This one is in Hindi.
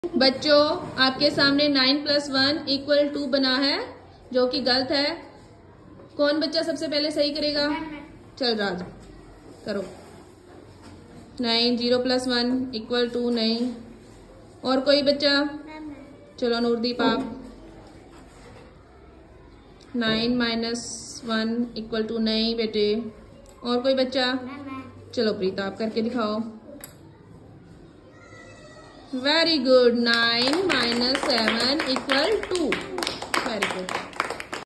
बच्चों आपके सामने 9 + 1 = 2 बना है, जो कि गलत है। कौन बच्चा सबसे पहले सही करेगा? चल राज करो। 9 0 + 1 = 2 नहीं। और कोई बच्चा? चलो नूरदीप आप। 9 - 1 = 2 नहीं बेटे। और कोई बच्चा? चलो प्रीता आप करके दिखाओ। Very good. 9 - 7 = 2। Very good.